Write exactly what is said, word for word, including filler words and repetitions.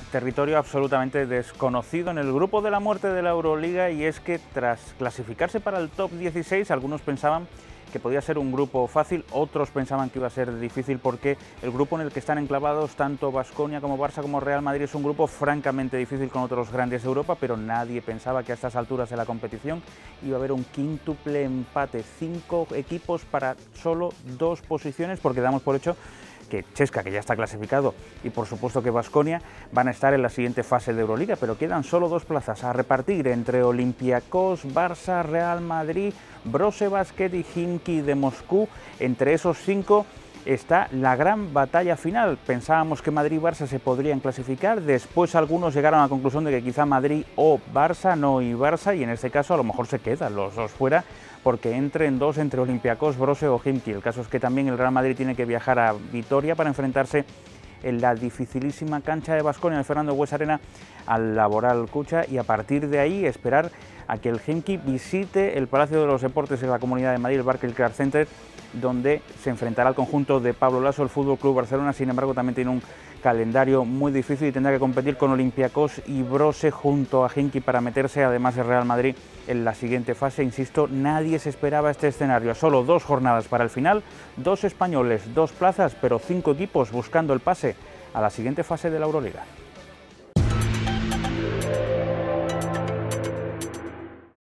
territorio absolutamente desconocido en el grupo de la muerte de la Euroliga, y es que tras clasificarse para el top dieciséis, algunos pensaban que podía ser un grupo fácil, otros pensaban que iba a ser difícil porque el grupo en el que están enclavados tanto Baskonia como Barça como Real Madrid es un grupo francamente difícil con otros grandes de Europa, pero nadie pensaba que a estas alturas de la competición iba a haber un quíntuple empate, cinco equipos para solo dos posiciones, porque damos por hecho que Chesca, que ya está clasificado, y por supuesto que Baskonia van a estar en la siguiente fase de Euroliga, pero quedan solo dos plazas a repartir entre Olympiacos, Barça, Real Madrid, Brose Basket y Khimki de Moscú. Entre esos cinco está la gran batalla final. Pensábamos que Madrid y Barça se podrían clasificar, después algunos llegaron a la conclusión de que quizá Madrid o Barça, no y Barça, y en este caso a lo mejor se quedan los dos fuera, porque entren dos entre Olympiacos, Brose o Khimki. El caso es que también el Real Madrid tiene que viajar a Vitoria para enfrentarse en la dificilísima cancha de Baskonia, el Fernando Bues Arena, al Laboral Cucha, y a partir de ahí esperar a que el Khimki visite el Palacio de los Deportes en la Comunidad de Madrid, el Barclaycard Center, donde se enfrentará al conjunto de Pablo Laso. El Fútbol Club Barcelona, sin embargo, también tiene un calendario muy difícil y tendrá que competir con Olympiacos y Brose junto a Khimki para meterse, además de Real Madrid, en la siguiente fase. Insisto, nadie se esperaba este escenario. Solo dos jornadas para el final, dos españoles, dos plazas, pero cinco equipos buscando el pase a la siguiente fase de la Euroliga.